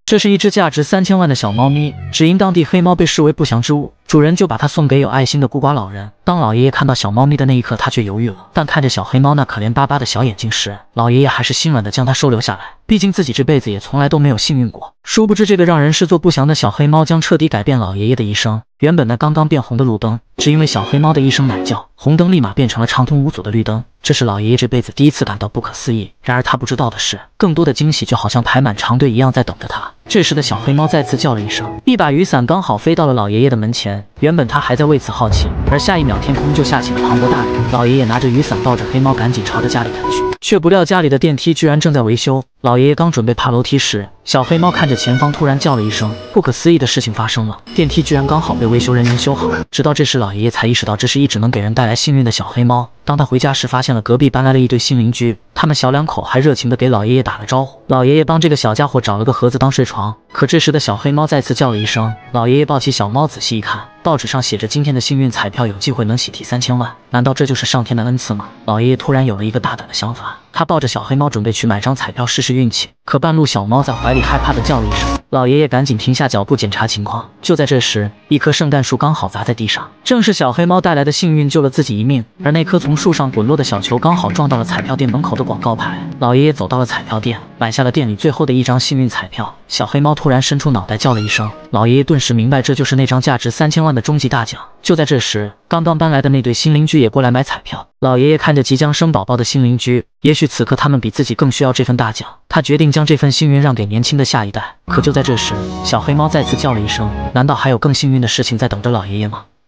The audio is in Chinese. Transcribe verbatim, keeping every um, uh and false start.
这是一只价值三千万的小猫咪，只因当地黑猫被视为不祥之物，主人就把它送给有爱心的孤寡老人。当老爷爷看到小猫咪的那一刻，他却犹豫了。但看着小黑猫那可怜巴巴的小眼睛时，老爷爷还是心软的将它收留下来。毕竟自己这辈子也从来都没有幸运过。殊不知，这个让人视作不祥的小黑猫将彻底改变老爷爷的一生。原本那刚刚变红的路灯，只因为小黑猫的一声奶叫，红灯立马变成了畅通无阻的绿灯。这是老爷爷这辈子第一次感到不可思议。然而他不知道的是，更多的惊喜就好像排满长队一样在等着他。这时的小黑猫再次叫了一声，一把雨伞刚好飞到了老爷爷的门前。原本他还在为此好奇，而下一秒天空就下起了磅礴大雨。老爷爷拿着雨伞抱着黑猫赶紧朝着家里赶去，却不料家里的电梯居然正在维修。老爷爷刚准备爬楼梯时，小黑猫看着前方突然叫了一声。不可思议的事情发生了，电梯居然刚好被维修人员修好。直到这时，老爷爷才意识到这是一只能给人带来幸运的小黑猫。当他回家时，发现了隔壁搬来了一对新邻居，他们小两口还热情地给老爷爷打了招呼。老爷爷帮这个小家伙找了个盒子当睡床，可这时的小黑猫再次叫了一声。老爷爷抱起小猫仔细一看，报纸上写着今天的幸运彩票有机会能喜提三千万，难道这就是上天的恩赐吗？老爷爷突然有了一个大胆的想法，他抱着小黑猫准备去买张彩票试试运气，可半路小猫在怀里害怕地叫了一声。老爷爷赶紧停下脚步检查情况。就在这时，一棵圣诞树刚好砸在地上，正是小黑猫带来的幸运救了自己一命。而那颗从树上滚落的小球刚好撞到了彩票店门口的广告牌。老爷爷走到了彩票店，买下了店里最后的一张幸运彩票。小黑猫突然伸出脑袋叫了一声，老爷爷顿时明白这就是那张价值三千万的终极大奖。就在这时，刚刚搬来的那对新邻居也过来买彩票。老爷爷看着即将生宝宝的新邻居，也许此刻他们比自己更需要这份大奖，他决定将这份幸运让给年轻的下一代。可就在这时，小黑猫再次叫了一声，难道还有更幸运的事情在等着老爷爷吗？